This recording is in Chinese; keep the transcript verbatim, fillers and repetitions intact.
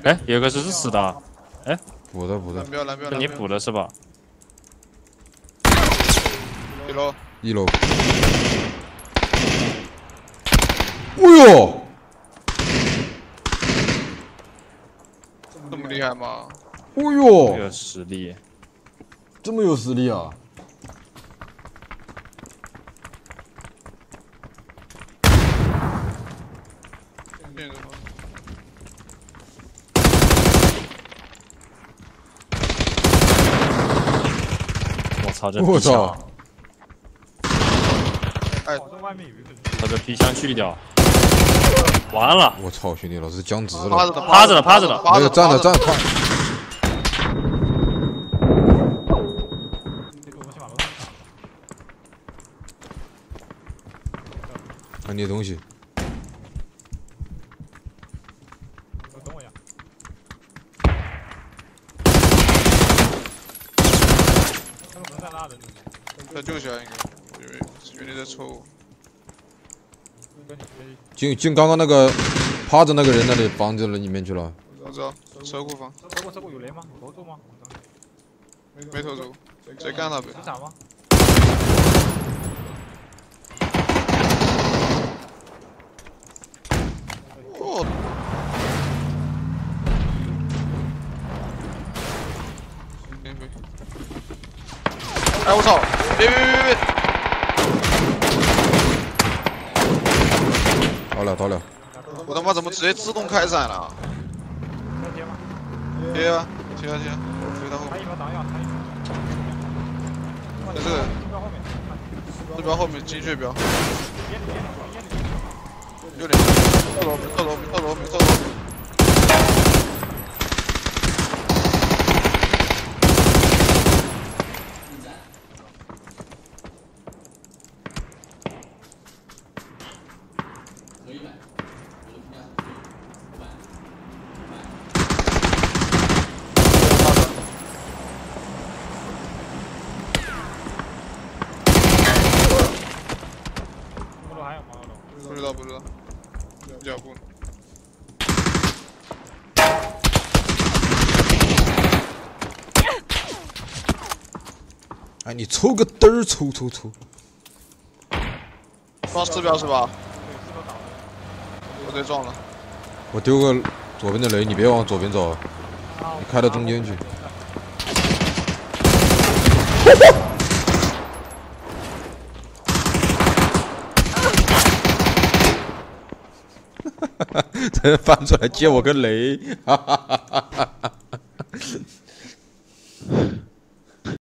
哎，有个是死的，哎， 补的补的， 蓝标蓝标， 是你补的是吧？ 一楼一楼。哎呦！ 这么厉害吗？ 哎呦！ 有实力， 这么有实力啊！ 变什么？ 我操，这我皮箱， 操！ 哎， 把这皮箱去掉，完了， 我操，兄弟，老子僵直了。 趴着的， 趴着的，趴着的， 没有站着站着趴。看你的东西。 等我一下。那个门在哪人？ 在救下应该，我以为原来在抽我。 进进刚刚那个趴着那个人那里房子里面去了。 我知道，车库房。 车库车库有雷吗？有偷走吗？ 没偷走，谁干他呗？ 是闪吗？ 哦。哎我操！别别别别别！ 倒了倒了！ 我他妈怎么直接自动开闪了？ 贴吗？ 贴啊贴啊贴啊！追他后面。在这个目标后面精确标。有点。跳楼跳楼跳楼跳楼！不知道不知道，脚步。 哎，你抽个嘚儿，抽抽抽！ 撞四标是吧？我直接撞了。 我丢个左边的雷，你别往左边走，你开到中间去。这翻出来接我个雷，哈哈哈哈哈！